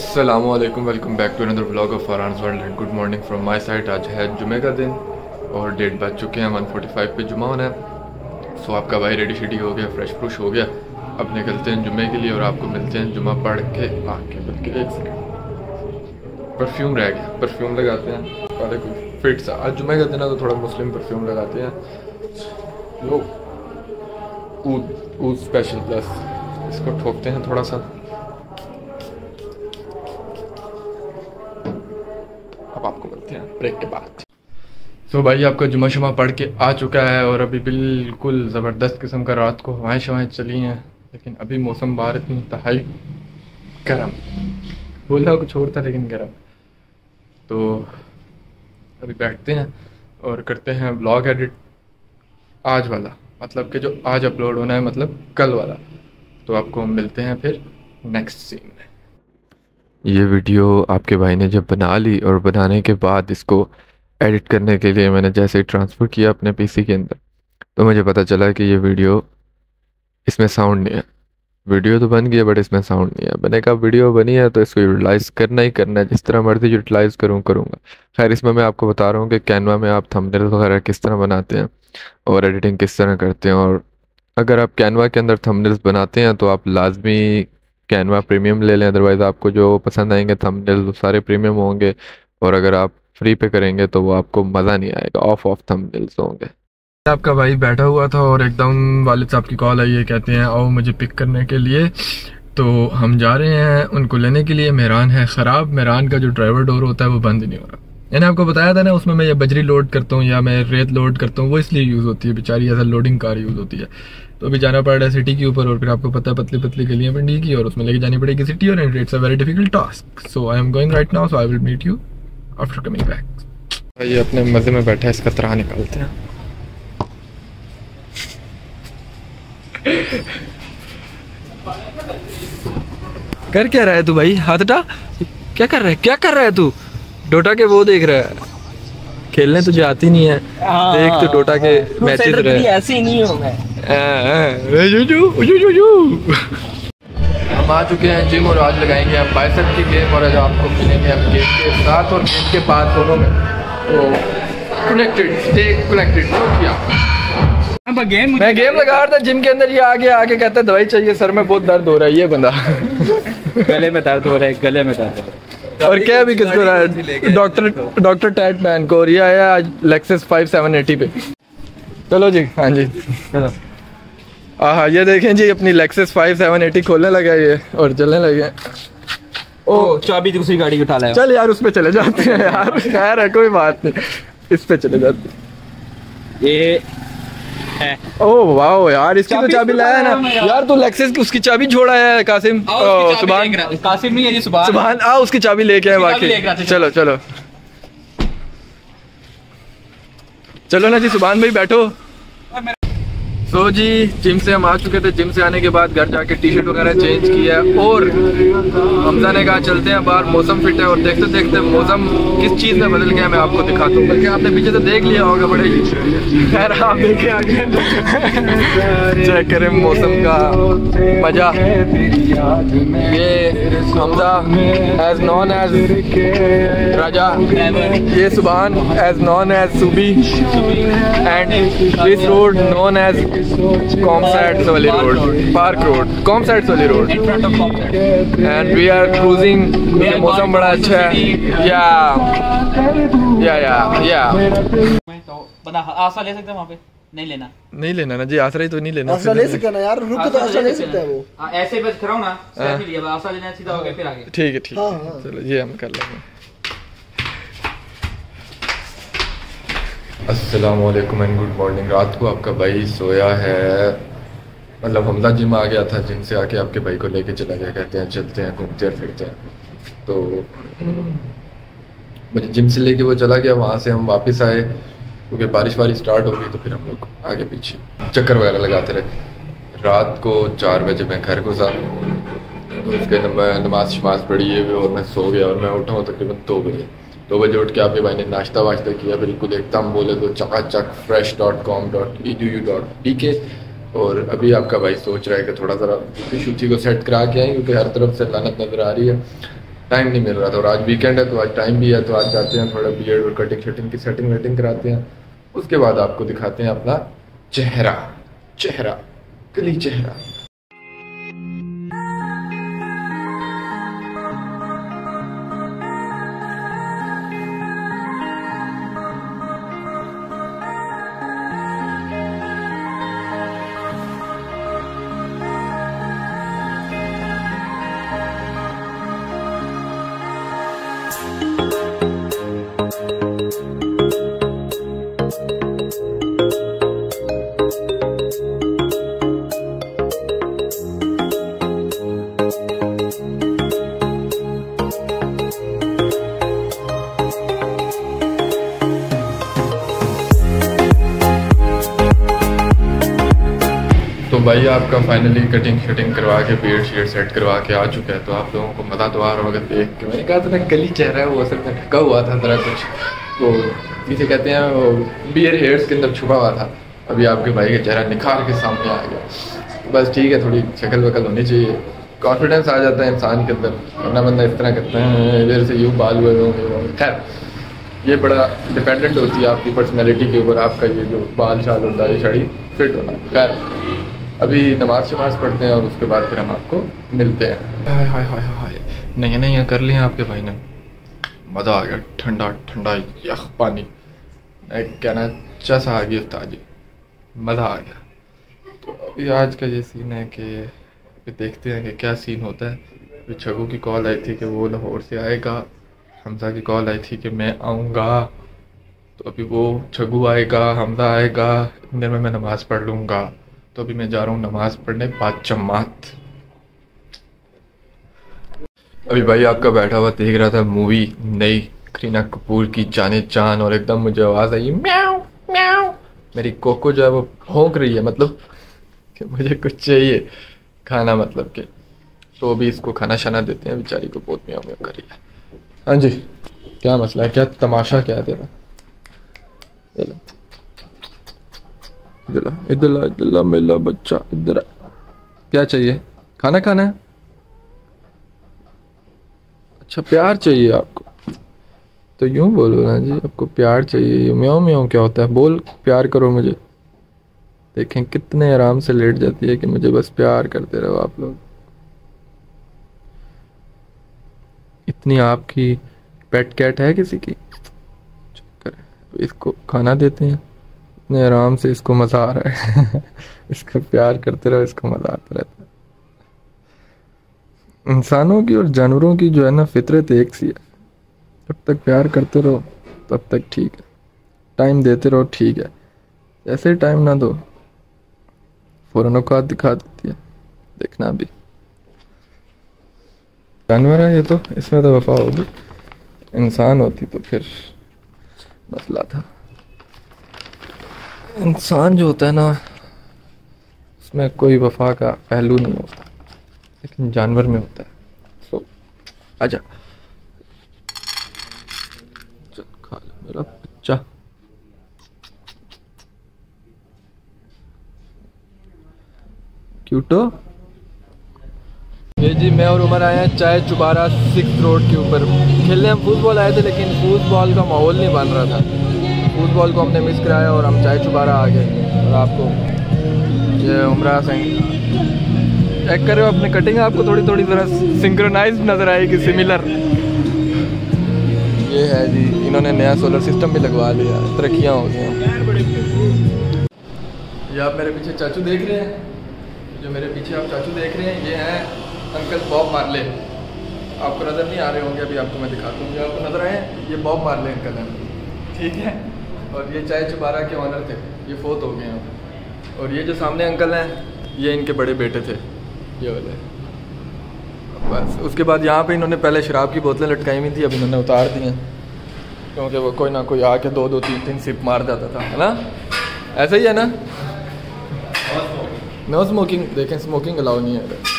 अस्सलामुअलैकुम, welcome back to another vlog of Farhan's world and good morning from my side. आज है जुमे का दिन और डेट बज चुके हैं 1:45 पे जुमा होना है। सो आपका भाई रेडी शेडी हो गया, फ्रेश फ्रुश हो गया। अब निकलते हैं जुमे के लिए और आपको मिलते हैं जुमा पढ़ के आके। बल्कि एक सेकंड, परफ्यूम रह गया, परफ्यूम लगाते हैं पहले कोई फिट सा। आज जुमे का दिन है तो थोड़ा मुस्लिम परफ्यूम लगाते हैं। लो ऊद स्पेशल प्लस, इसको ठोकते हैं थोड़ा सा। अब आपको मिलते हैं ब्रेक के बाद। तो भाई आपका जुमा शुमा पढ़ के आ चुका है और अभी बिल्कुल ज़बरदस्त किस्म का रात को हवाएं शवाएं चली हैं, लेकिन अभी मौसम बाहर इतनी इंतहाई गर्म, बोलना कुछ और था लेकिन गर्म। तो अभी बैठते हैं और करते हैं व्लॉग एडिट आज वाला, मतलब कि जो आज अपलोड होना है, मतलब कल वाला। तो आपको मिलते हैं फिर नेक्स्ट सीन में। ये वीडियो आपके भाई ने जब बना ली और बनाने के बाद इसको एडिट करने के लिए मैंने जैसे ही ट्रांसफ़र किया अपने पीसी के अंदर, तो मुझे पता चला कि ये वीडियो, इसमें साउंड नहीं है। वीडियो तो बन गया बट इसमें साउंड नहीं है। मैंने कहा वीडियो बनी है तो इसको यूटिलाइज़ करना ही करना है, जिस तरह मर्जी यूटिलाइज़ करूँगा। खैर, इसमें मैं आपको बता रहा हूँ कि कैनवा में आप थंबनेल वगैरह किस तरह बनाते हैं और एडिटिंग किस तरह करते हैं। और अगर आप कैनवा के अंदर थंबनेल्स बनाते हैं तो आप लाजमी कैनवा प्रीमियम ले लें, अदरवाइज़ आपको जो पसंद आएंगे थंबनेल्स वो सारे प्रीमियम होंगे। और अगर आप फ्री पे करेंगे तो वो आपको मज़ा नहीं आएगा, ऑफ थंबनेल्स होंगे। आपका भाई बैठा हुआ था और एकदम वालिद साहब की कॉल आई है, कहते हैं आओ मुझे पिक करने के लिए। तो हम जा रहे हैं उनको लेने के लिए। मेहरान है ख़राब, मेहरान का जो ड्राइवर डोर होता है वो बंद ही नहीं हो रहा। मैंने आपको बताया था ना, उसमें मैं ये बजरी लोड करता हूँ या मैं रेत लोड करता हूँ, वो इसलिए यूज़ होती है, बेचारी as a loading car use होती है। तो अभी जाना पड़ रहा है सिटी के ऊपर, और फिर आपको पता है पतली पतली गलियां पिंडी की, और उसमें लेके जानी पड़ेगी सिटी, और it's a very difficult task. So I am going right now, so I will meet you after coming back. ये अपने मज़े में बैठा है, इसका तरह निकालते हैं। कर क्या रहा है तू भाई? हाथ हटा, क्या कर रहा है तू? डोटा के वो देख रहा है, खेलने तुझे आती नहीं है। देख तो डोटा के मैचेस रहे, ऐसे ही नहीं होगा। हम आ चुके हैं जिम और आज लगाएंगे हम बाइसेप की गेम, और आज आपको मिलेंगे हम गेम के साथ और गेम के बाद दोनों में। तो कनेक्टेड, स्टे कनेक्टेड। मैं गेम लगा रहा था जिम के अंदर, ये आगे कहता है दवाई चाहिए, सर में बहुत दर्द हो रहा है। ये बंदा गले में दर्द हो रहा है, गले में दर्द हो रहा है। और क्या भी किसको रहा है? डॉक्टर टैट मैन को। और ये आया आज लेक्सस 5780 पे। चलो जी, हाँ जी चलो। हाँ, ये देखें जी अपनी लेक्सस 5780 खोलने लगा ये और चलने लगे। ओ चाबी दूसरी गाड़ी की उठा लाया। चल यार, उस पे चले जाते हैं यार। खैर है, कोई बात नहीं, इस पे चले जाते हैं। ये है। ओह वाह यार, इसकी तो चाबी लाया ना यार। तू लेक्सस की उसकी चाबी छोड़ा है कासिम। सुभान, कासिम नहीं है जी, सुभान आ उसकी चाबी लेके आए बाकी। चलो चलो ना जी, सुभान भाई बैठो। तो जी जिम से हम आ चुके थे। जिम से आने के बाद घर जाके टी शर्ट वगैरह चेंज किया और हमजा ने कहा चलते हैं बाहर, मौसम फिट है। और देखते देखते मौसम किस चीज़ में बदल गया मैं आपको दिखाता हूँ, बल्कि आपने पीछे तो देख लिया होगा बड़े ही। खैर आप देखे आगे चेक करें मौसम का मजा। ये Hamza as known as Raja, ये Subhan as known as Subi, and this road known as COMSATS वाली रोड, पार्क रोड, कॉमसैट्स वाली road. And we are cruising. मौसम बड़ा अच्छा है। या तो बंदा आशा ले सकते हैं वहाँ पे? नहीं लेना ना जी, आसरा ही तो नहीं लेना। आसरा ले सकते ना यार, रुक तो आसरा ले सकता है वो। ऐसे बस खड़ा हूं ना, ऐसे लिए आशा लेना सीधा हो गया, फिर आगे। ठीक है चलो ये हम कर लेंगे। अस्सलाम वालेकुम एंड गुड मॉर्निंग। रात को आपका भाई सोया है, मतलब हमजा जिम आ गया था, जिम से आके आपके भाई को लेके चला गया, कहते हैं चलते हैं घूमते हैं फिरते हैं। तो मुझे जिम से लेके वो चला गया, वहाँ से हम वापस आए क्योंकि बारिश स्टार्ट हो गई। तो फिर हम लोग आगे पीछे चक्कर वगैरह लगाते रहे। रात को 4 बजे मैं घर घुसा, तो उसके नमाज शमाज पढ़ी है और मैं सो गया। और मैं उठा हूँ तकरीबन 2 बजे उठ के आपके भाई ने नाश्ता वाश्ता किया, बिल्कुल एकदम बोले तो चकाचक fresh.com.edu.pk। और अभी आपका भाई सोच रहा है कि थोड़ा ज़रा शुची को सेट करा के आए, क्योंकि हर तरफ से लानत नज़र आ रही है। टाइम नहीं मिल रहा था, और आज वीकेंड है तो आज टाइम भी है, तो आज जाते हैं थोड़ा बियर्ड और कटिंग शटिंग की सेटिंग वेटिंग कराते हैं। उसके बाद आपको दिखाते हैं अपना चेहरा, कली चेहरा। तो भाई आपका फाइनली कटिंग शटिंग करवा के बियर्ड शेड सेट करवा के आ चुका है, तो आप लोगों को मज़ा तो आ रहा होगा देख के। मैंने कहा था ना कली चेहरा है, वो असल में ढका हुआ था तरह कुछ, तो इसे कहते हैं वो बियर्ड हेयर्स के अंदर छुपा हुआ था। अभी आपके भाई का चेहरा निखार के सामने आ गया। बस ठीक है, थोड़ी शक्ल वकल होनी चाहिए, कॉन्फिडेंस आ जाता है इंसान के अंदर, वरना बंदा इस तरह करता है इधर से यूँ बाल हुए होंगे। खैर ये बड़ा डिपेंडेंट होती है आपकी पर्सनैलिटी के ऊपर, आपका ये जो बाल शाल होता है, ये शाड़ी फिट होना। खैर अभी नमाज शमाज पढ़ते हैं और उसके बाद फिर हम आपको मिलते हैं। हाय हाय हाय हाय, नहीं कर लिया आपके भाई ने, मज़ा आ गया, ठंडा ठंडा यख पानी, कहना चस आ गई उस्ताद जी, मज़ा आ गया। तो अभी आज का ये सीन है कि अभी देखते हैं कि क्या सीन होता है। अभी छगू की कॉल आई थी कि वो लाहौर से आएगा, हमजा की कॉल आई थी कि मैं आऊँगा, तो अभी वो छगू आएगा, हमजा आएगा, इतनी देर में मैं नमाज़ पढ़ लूँगा। तो अभी मैं जा रहा हूँ नमाज पढ़ने पाँच जमात। अभी भाई आपका बैठा हुआ देख रहा था मूवी नई करीना कपूर की जाने चान, और एकदम मुझे आवाज़ आई म्याऊ म्याऊ, मेरी कोको जो है वो भौंक रही है, मतलब कि मुझे कुछ चाहिए खाना, मतलब कि। तो अभी इसको खाना शाना देते हैं, बेचारी को बहुत म्याऊ म्याऊ कर रही है। हाँ जी, क्या मसला है, क्या तमाशा क्या है तेरा? इधर मेरा बच्चा इधर, क्या चाहिए? खाना खाना है? अच्छा प्यार चाहिए आपको, तो यूं बोलो ना जी, आपको प्यार चाहिए। म्याऊं म्याऊं क्या होता है? बोल प्यार करो मुझे। देखें कितने आराम से लेट जाती है कि मुझे बस प्यार करते रहो आप लोग। इतनी आपकी पेट कैट है किसी की? इसको खाना देते हैं, इतने आराम से, इसको मज़ा आ रहा है इसका प्यार करते रहो, इसको मज़ा आता रहता है। इंसानों की और जानवरों की जो है ना फितरत एक सी है, जब तक प्यार करते रहो तब तक ठीक है, टाइम देते रहो ठीक है, ऐसे टाइम ना दो फ़ौरन औकात दिखा देती है। देखना भी जानवर है ये, तो इसमें तो वफा होगी, इंसान होती तो फिर मसला था। इंसान जो होता है ना उसमें कोई वफा का पहलू नहीं होता, लेकिन जानवर में होता है। सो आजा, चल खा ले मेरा बच्चा। क्यूटो। ये जी मैं और उमर आए हैं चाय चुबारा 6 रोड के ऊपर खेलने। हम फुटबॉल आए थे लेकिन फुटबॉल का माहौल नहीं बन रहा था, फुटबॉल को हमने मिस कराया और हम चाय चुबारा आ गए। और आपको ये उमरा सिंह चेक कर रहे हो, अपनी कटिंग आपको थोड़ी थोड़ी ज़रा सिंक्रोनाइज नज़र आएगी, सिमिलर। ये है जी, इन्होंने नया सोलर सिस्टम भी लगवा लिया, तरक्कियाँ हो गई। ये आप मेरे पीछे चाचू देख रहे हैं, जो मेरे पीछे आप चाचू देख रहे हैं, ये हैं अंकल बॉब मार्ले। आपको नज़र नहीं आ रहे होंगे, अभी आपको मैं दिखाता हूँ। आपको नज़र आए, ये बॉब मार्ले अंकल हैं, ठीक है। और ये चाय चुबारा के ऑनर थे, ये फोत हो गए हैं। और ये जो सामने अंकल हैं, ये इनके बड़े बेटे थे, ये वाले। बस उसके बाद यहाँ पे इन्होंने पहले शराब की बोतलें लटकाई हुई थी, अब इन्होंने उतार दी हैं, क्योंकि वो कोई ना कोई आके 2-2 3-3 सिप मार जाता था, है ना? ऐसा ही है ना? नो स्मोकिंग, देखें स्मोकिंग अलाउ नहीं है।